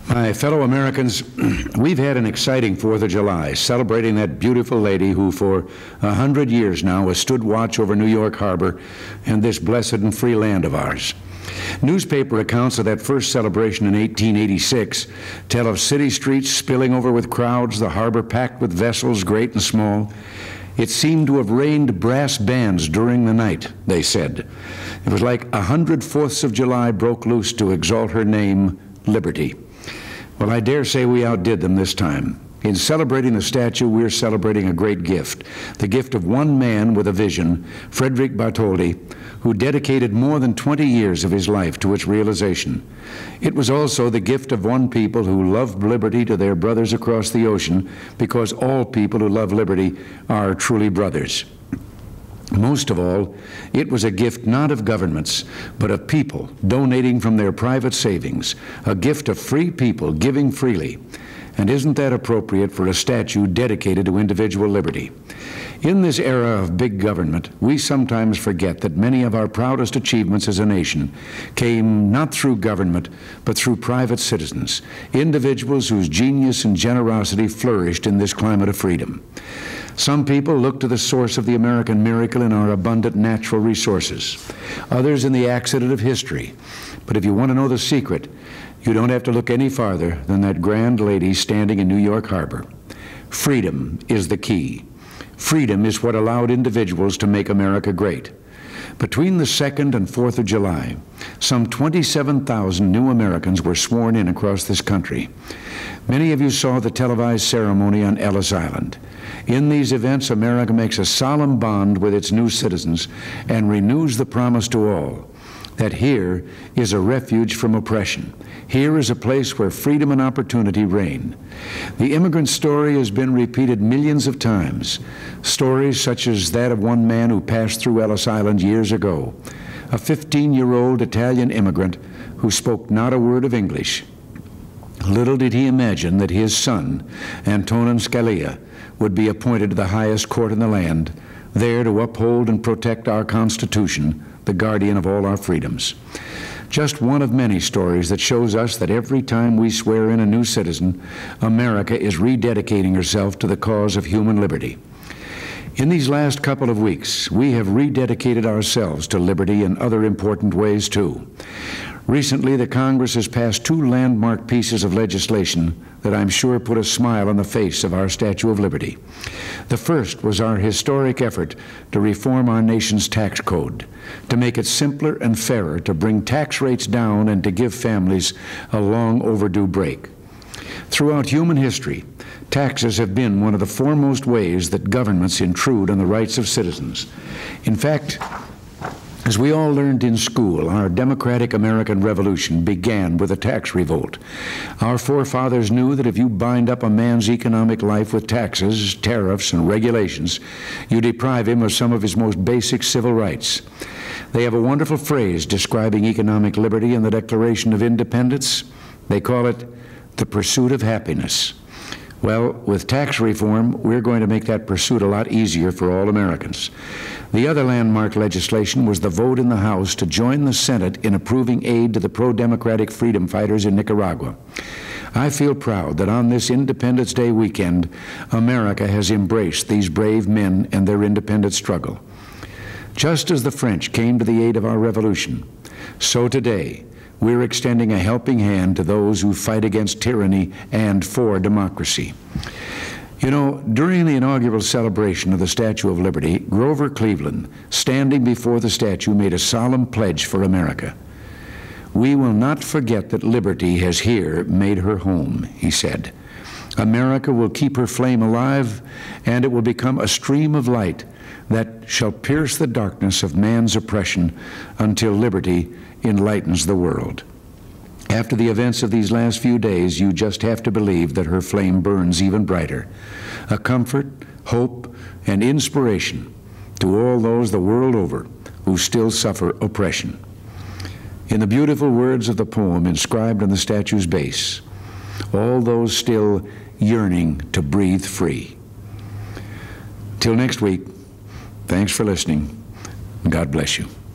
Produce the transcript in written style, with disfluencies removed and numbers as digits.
My fellow Americans, we've had an exciting 4th of July, celebrating that beautiful lady who for 100 years now has stood watch over New York Harbor and this blessed and free land of ours. Newspaper accounts of that first celebration in 1886 tell of city streets spilling over with crowds, the harbor packed with vessels, great and small. It seemed to have rained brass bands during the night, they said. It was like 100 4ths of July broke loose to exalt her name, Liberty. Well, I dare say we outdid them this time. In celebrating the statue, we're celebrating a great gift, the gift of one man with a vision, Frederick Bartholdi, who dedicated more than 20 years of his life to its realization. It was also the gift of one people who loved liberty to their brothers across the ocean, because all people who love liberty are truly brothers. Most of all, it was a gift not of governments, but of people donating from their private savings, a gift of free people giving freely. And isn't that appropriate for a statue dedicated to individual liberty? In this era of big government, we sometimes forget that many of our proudest achievements as a nation came not through government, but through private citizens, individuals whose genius and generosity flourished in this climate of freedom. Some people look to the source of the American miracle in our abundant natural resources, others in the accident of history. But if you want to know the secret, you don't have to look any farther than that grand lady standing in New York Harbor. Freedom is the key. Freedom is what allowed individuals to make America great. Between the 2nd and 4th of July, some 27,000 new Americans were sworn in across this country. Many of you saw the televised ceremony on Ellis Island. In these events, America makes a solemn bond with its new citizens and renews the promise to all that here is a refuge from oppression. Here is a place where freedom and opportunity reign. The immigrant story has been repeated millions of times. Stories such as that of one man who passed through Ellis Island years ago, a 15-year-old Italian immigrant who spoke not a word of English. Little did he imagine that his son, Antonin Scalia, would be appointed to the highest court in the land, there to uphold and protect our Constitution, the guardian of all our freedoms. Just one of many stories that shows us that every time we swear in a new citizen, America is rededicating herself to the cause of human liberty. In these last couple of weeks, we have rededicated ourselves to liberty in other important ways too. Recently, the Congress has passed 2 landmark pieces of legislation that I'm sure put a smile on the face of our Statue of Liberty. The first was our historic effort to reform our nation's tax code, to make it simpler and fairer, to bring tax rates down and to give families a long overdue break. Throughout human history, taxes have been one of the foremost ways that governments intrude on the rights of citizens. In fact, as we all learned in school, our democratic American Revolution began with a tax revolt. Our forefathers knew that if you bind up a man's economic life with taxes, tariffs, and regulations, you deprive him of some of his most basic civil rights. They have a wonderful phrase describing economic liberty in the Declaration of Independence. They call it the pursuit of happiness. Well, with tax reform, we're going to make that pursuit a lot easier for all Americans. The other landmark legislation was the vote in the House to join the Senate in approving aid to the pro-democratic freedom fighters in Nicaragua. I feel proud that on this Independence Day weekend, America has embraced these brave men and their independent struggle. Just as the French came to the aid of our revolution, so today, we're extending a helping hand to those who fight against tyranny and for democracy. You know, during the inaugural celebration of the Statue of Liberty, Grover Cleveland, standing before the statue, made a solemn pledge for America. "We will not forget that liberty has here made her home," he said. "America will keep her flame alive, and it will become a stream of light that shall pierce the darkness of man's oppression until liberty enlightens the world." After the events of these last few days, you just have to believe that her flame burns even brighter, a comfort, hope, and inspiration to all those the world over who still suffer oppression. In the beautiful words of the poem inscribed on the statue's base, all those still yearning to breathe free. Till next week, thanks for listening. God bless you.